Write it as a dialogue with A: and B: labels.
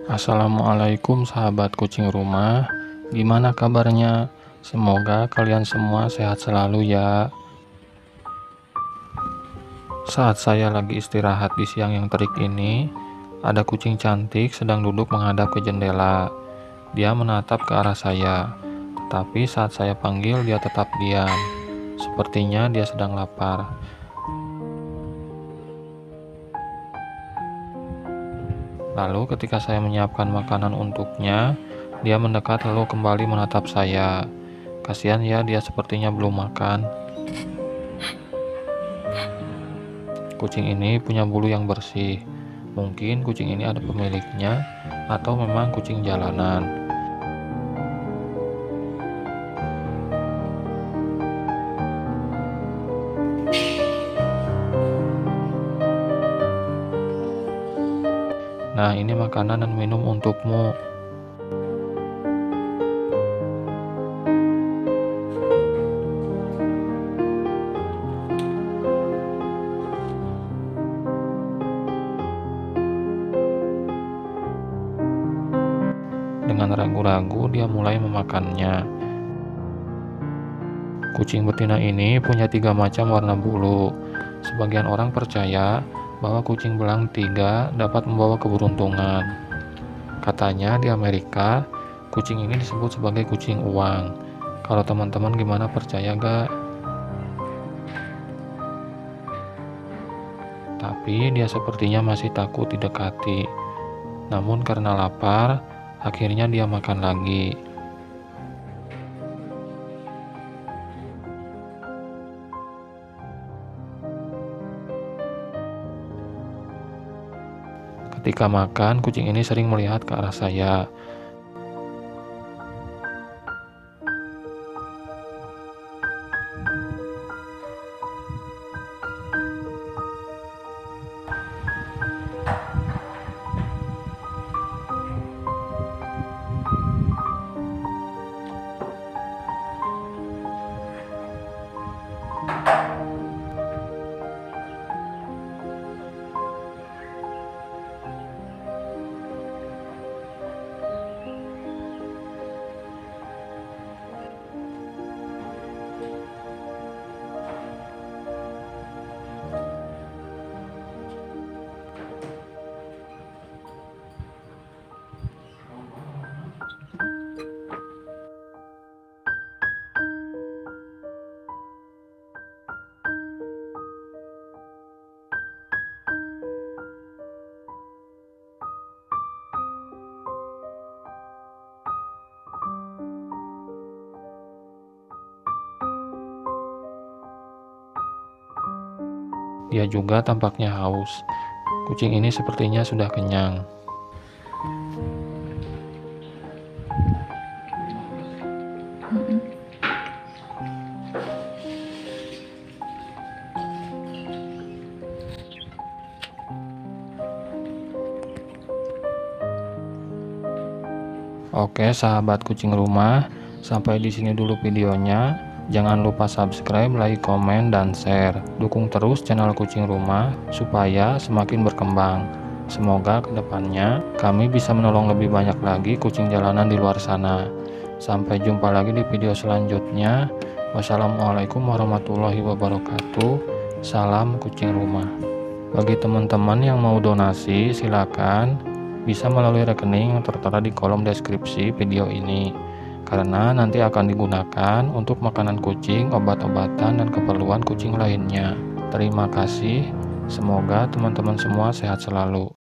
A: Assalamualaikum sahabat kucing rumah, gimana kabarnya? Semoga kalian semua sehat selalu ya. Saat saya lagi istirahat di siang yang terik ini, ada kucing cantik sedang duduk menghadap ke jendela. Dia menatap ke arah saya, tetapi saat saya panggil dia tetap diam. Sepertinya dia sedang lapar. Lalu ketika saya menyiapkan makanan untuknya, dia mendekat lalu kembali menatap saya. Kasihan ya, dia sepertinya belum makan. Kucing ini punya bulu yang bersih. Mungkin kucing ini ada pemiliknya, atau memang kucing jalanan. Nah, ini makanan dan minum untukmu. Dengan ragu-ragu dia mulai memakannya. Kucing betina ini punya 3 macam warna bulu. Sebagian orang percaya bahwa kucing belang 3 dapat membawa keberuntungan. Katanya di Amerika, kucing ini disebut sebagai kucing uang. Kalau teman-teman gimana, percaya gak? Tapi dia sepertinya masih takut didekati. Namun karena lapar, akhirnya dia makan lagi. Ketika makan, kucing ini sering melihat ke arah saya. Dia juga tampaknya haus. Kucing ini sepertinya sudah kenyang. Oke, sahabat kucing rumah, sampai di sini dulu videonya. Jangan lupa subscribe, like, komen, dan share. Dukung terus channel kucing rumah supaya semakin berkembang. Semoga kedepannya kami bisa menolong lebih banyak lagi kucing jalanan di luar sana. Sampai jumpa lagi di video selanjutnya. Wassalamualaikum warahmatullahi wabarakatuh. Salam kucing rumah. Bagi teman-teman yang mau donasi, silakan bisa melalui rekening yang tertera di kolom deskripsi video ini, karena nanti akan digunakan untuk makanan kucing, obat-obatan, dan keperluan kucing lainnya. Terima kasih, semoga teman-teman semua sehat selalu.